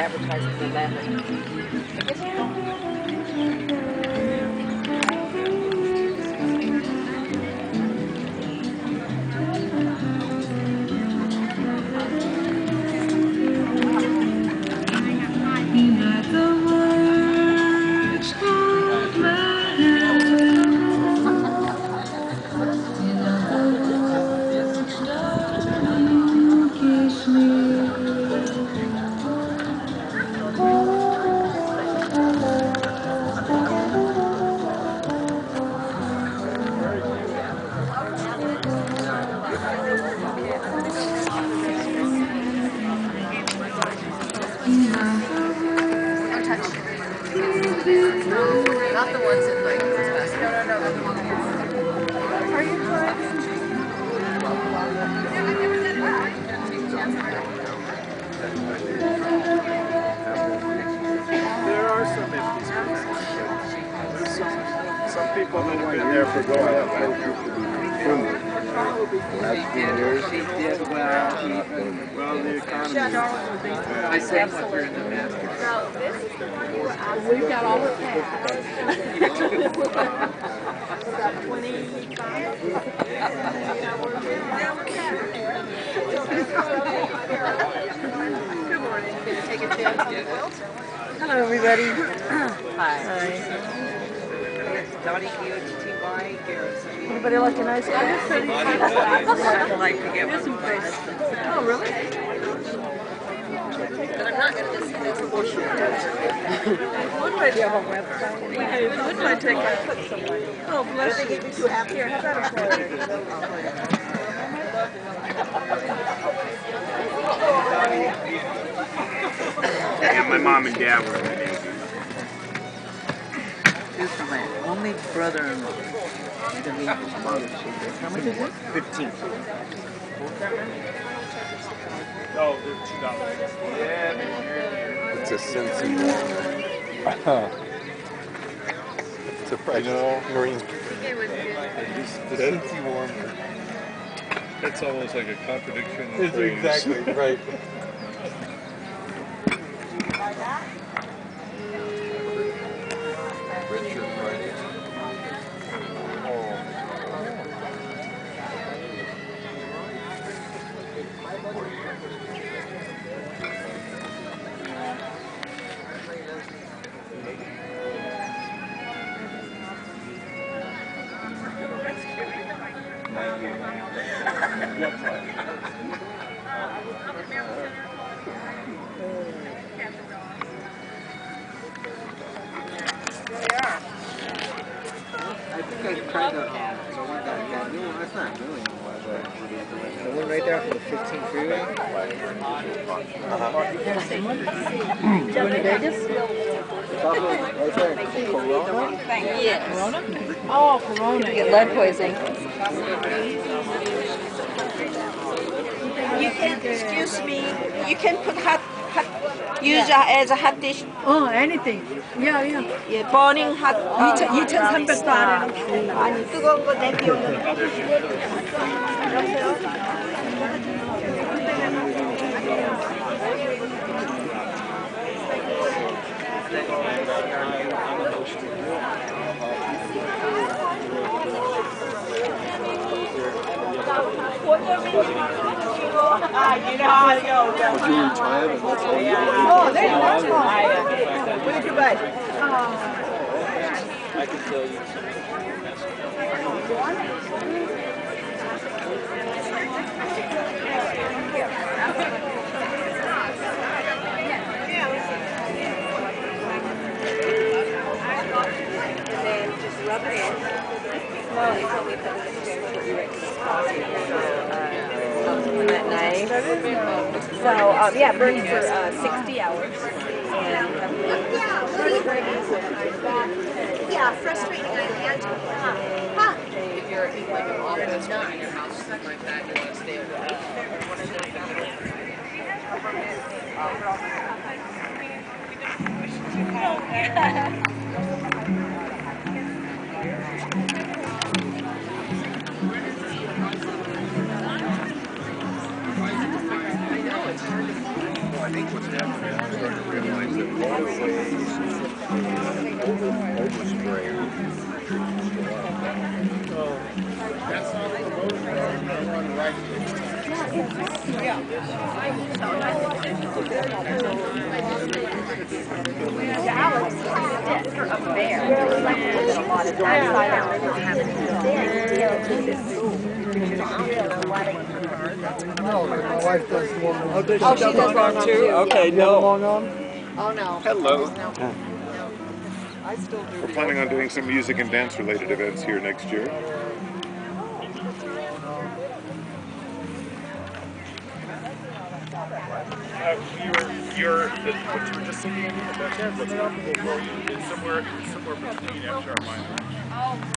advertising than that. Not the ones in like this basket. No. Are you trying? There are some empty spaces. Some people that have been there for going Last few years, well, the economy. I said what we're in the master. We've got all the paths. About 25. Good morning. Can you take a chance on the wheels? Hello, everybody. Hi. Donnie G-H-T-Y, Garrison. Anybody like a nice guy? I'd like to get one. Oh, really? But I'm not going to listen to this bullshit. What do I do? Have a website? What do I take? Oh, bless you. Here, how about a quarter? Yeah, my mom and dad were in the Navy. This is my only brother-in-law. How much is it? 15. Oh, they're $2. Yeah, It's a Scentsy warmer. It's a fresh marine. The Scentsy warmer. That's almost like a contradiction. It's exactly right. Richard Friday. I think I tried the one that new one. That's not new anymore, but the one right there for the 15 freeway. Going to Vegas? Right there, Corona? Yes. Corona? Oh, Corona. You get lead poisoning. You can, excuse me, you can put use as a hot dish. Oh, anything. Yeah. 예, burning hot. 2,300원. 아니, 뜨거운 거 냄비 오는 거. You know how to go. Would you retire and that's all you Oh, there you go. What did you buy? I can tell you. And then just rub it in. Slowly, so we put it in that night. So, yeah, burning for 60 hours. Yeah, frustrating. If you're in like an office or in your house, something like that, you want to stay away. I think what's happening is I'm starting to realize Dallas is up there. There's like a lot of that side out there. No, my wife does the one. Oh, she does long arm too? Okay, no. Long arm? Oh no. Hello. I still do. We're planning on doing some music and dance related events here next year. What you were just singing about that? What's possible for you? It's somewhere between FDR and mine.